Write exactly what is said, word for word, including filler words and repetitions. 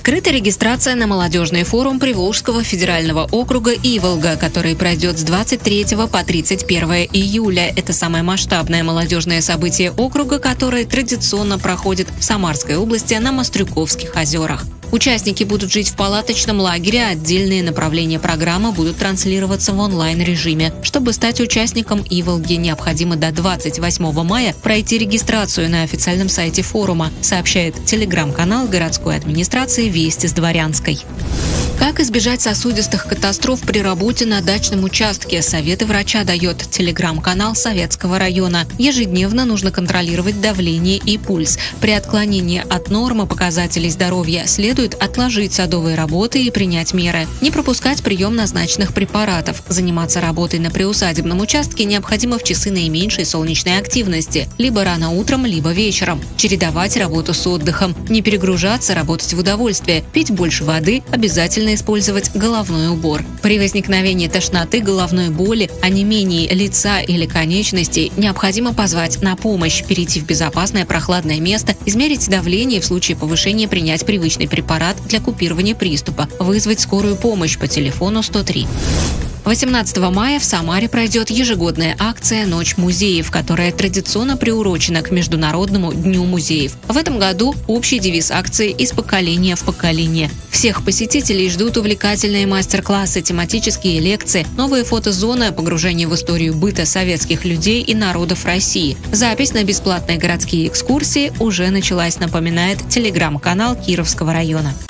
Открыта регистрация на молодежный форум Приволжского федерального округа Иволга, который пройдет с двадцать третьего по тридцать первое июля. Это самое масштабное молодежное событие округа, которое традиционно проходит в Самарской области на Мострюковских озерах. Участники будут жить в палаточном лагере, а отдельные направления программы будут транслироваться в онлайн-режиме. Чтобы стать участником Иволги, необходимо до двадцать восьмого мая пройти регистрацию на официальном сайте форума, сообщает телеграм-канал городской администрации «Вести с Дворянской». Как избежать сосудистых катастроф при работе на дачном участке? Советы врача дает телеграм-канал Советского района. Ежедневно нужно контролировать давление и пульс. При отклонении от нормы показателей здоровья следует отложить садовые работы и принять меры. Не пропускать прием назначенных препаратов. Заниматься работой на приусадебном участке необходимо в часы наименьшей солнечной активности. Либо рано утром, либо вечером. Чередовать работу с отдыхом. Не перегружаться, работать в удовольствие. Пить больше воды. Обязательно использовать головной убор. При возникновении тошноты, головной боли, онемении лица или конечностей необходимо позвать на помощь, перейти в безопасное прохладное место, измерить давление, в случае повышения принять привычный препарат для купирования приступа, вызвать скорую помощь по телефону сто три. восемнадцатого мая в Самаре пройдет ежегодная акция «Ночь музеев», которая традиционно приурочена к Международному дню музеев. В этом году общий девиз акции «Из поколения в поколение». Всех посетителей ждут увлекательные мастер-классы, тематические лекции, новые фотозоны, погружение в историю быта советских людей и народов России. Запись на бесплатные городские экскурсии уже началась, напоминает телеграм-канал Кировского района.